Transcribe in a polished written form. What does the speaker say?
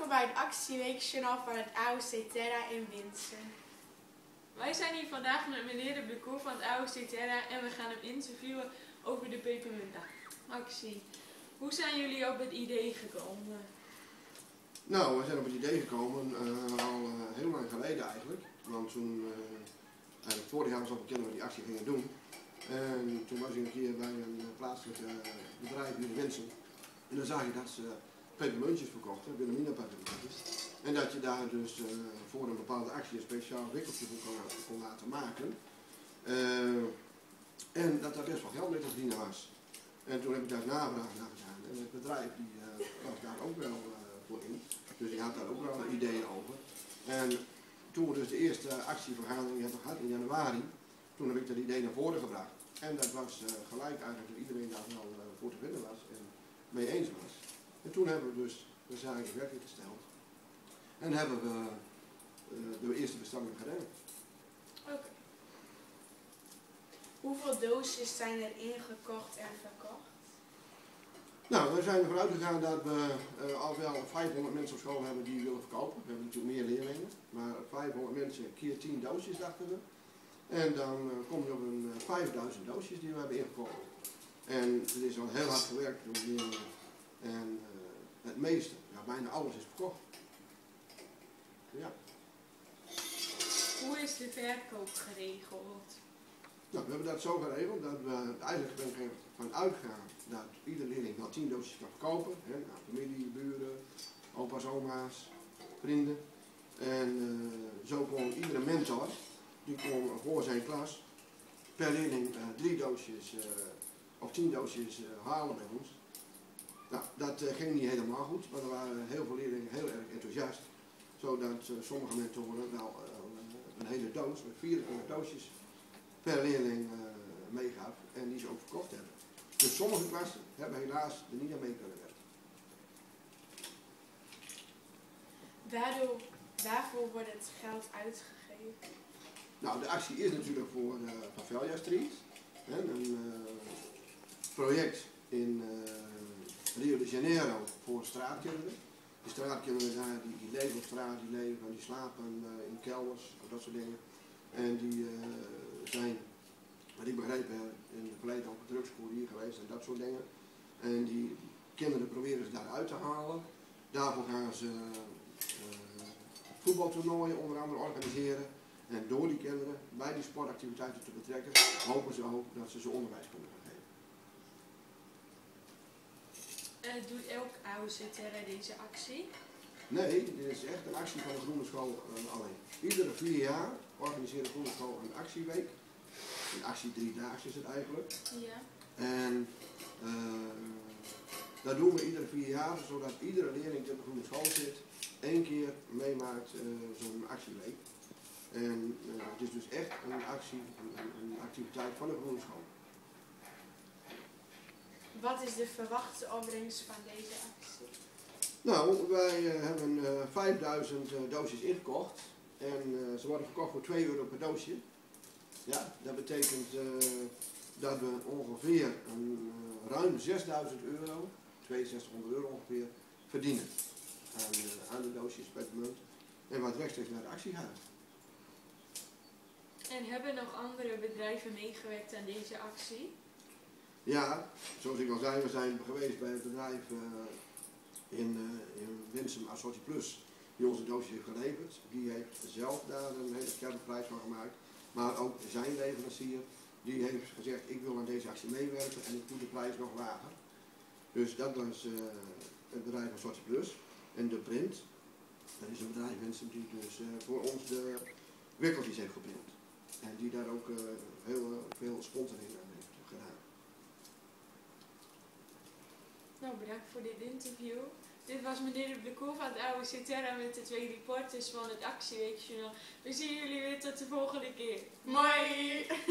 Welkom bij het actieweekjournaal van het AOC Terra in Winsum. Wij zijn hier vandaag met meneer De Blecour van het AOC Terra en we gaan hem interviewen over de pepermuntactie. Hoe zijn jullie op het idee gekomen? Nou, we zijn op het idee gekomen al heel lang geleden eigenlijk. Want toen, eigenlijk vorig jaar was al bekend dat we die actie gingen doen. En toen was ik een keer bij een plaatselijk bedrijf hier in Winsum. En dan zag je dat ze pepermuntjes verkochten, Wilhelmina pepermuntjes. En dat je daar dus voor een bepaalde actie een speciaal wikkeltje voor kon laten maken. En dat daar best wel geld mee te verdienen was. En toen heb ik daar navraag naar gedaan. En het bedrijf die, was daar ook wel voor in. Dus die had daar ook wel ideeën over. En toen we dus de eerste actievergadering hebben gehad in januari, toen heb ik dat idee naar voren gebracht. En dat was gelijk eigenlijk dat iedereen daar wel voor te vinden was en mee eens was. En toen hebben we dus de zaak in werking gesteld. En hebben we de eerste bestelling gedaan. Oké. Hoeveel doosjes zijn er ingekocht en verkocht? Nou, we zijn ervan uitgegaan dat we al wel 500 mensen op school hebben die willen verkopen. We hebben natuurlijk meer leerlingen, maar 500 mensen keer 10 doosjes dachten we. En dan kom je op een 5000 doosjes die we hebben ingekocht. En het is al heel hard gewerkt door de leerlingen. En het meeste, ja, bijna alles is verkocht. Ja. Hoe is de verkoop geregeld? Nou, we hebben dat zo geregeld dat we eigenlijk van uitgaan dat iedere leerling wel 10 doosjes kan verkopen. Hè, nou, familie, buren, opa's, oma's, vrienden. En zo kon iedere mentor, die kon voor zijn klas per leerling 3 doosjes of 10 doosjes halen bij ons. Nou, dat ging niet helemaal goed, maar er waren heel veel leerlingen heel erg enthousiast. Zodat sommige mentoren wel een hele doos met 24 doosjes per leerling meegaf en die ze ook verkocht hebben. Dus sommige klassen hebben helaas er niet aan mee kunnen werken. Waarvoor wordt het geld uitgegeven? Nou, de actie is natuurlijk voor Favelia Street. Een project in Rio de Janeiro voor straatkinderen. Die straatkinderen daar, die leven op straat, die leven, die slapen in kelders, of dat soort dingen. En die zijn, wat ik begrepen heb, in het verleden ook drugscour hier geweest en dat soort dingen. En die kinderen proberen ze daaruit te halen. Daarvoor gaan ze voetbaltoernooien onder andere organiseren. En door die kinderen bij die sportactiviteiten te betrekken, hopen ze ook dat ze onderwijs kunnen gaan geven. Doet elk AOC Terra deze actie? Nee, dit is echt een actie van de Groene School alleen. Iedere 4 jaar organiseert de Groene School een actieweek. Een actie 3-daags is het eigenlijk. Ja. En dat doen we iedere 4 jaar, zodat iedere leerling die op de Groene School zit, 1 keer meemaakt zo'n actieweek. En het is dus echt een actie, een activiteit van de Groene School. Wat is de verwachte opbrengst van deze actie? Nou, wij hebben 5000 doosjes ingekocht en ze worden verkocht voor €2 per doosje. Ja, dat betekent dat we ongeveer ruim €6000, €6200 ongeveer, verdienen aan de doosjes pepermunt en wat rechtstreeks naar de actie gaat. En hebben nog andere bedrijven meegewerkt aan deze actie? Ja, zoals ik al zei, we zijn geweest bij het bedrijf in Winsum Assorti Plus, die onze doosjes heeft geleverd. Die heeft zelf daar een hele scherpe prijs van gemaakt. Maar ook zijn leverancier, die heeft gezegd, ik wil aan deze actie meewerken en ik doe de prijs nog lager. Dus dat was het bedrijf Assorti Plus. En de Print, dat is een bedrijf Winsum die dus voor ons de wikkeltjes heeft geprint. En die daar ook heel veel sponsoring aan heeft gedaan. Nou, bedankt voor dit interview. Dit was meneer De Blecour van het AOC Terra met de 2 reporters van het actieweekjournaal. We zien jullie weer tot de volgende keer. Mooi!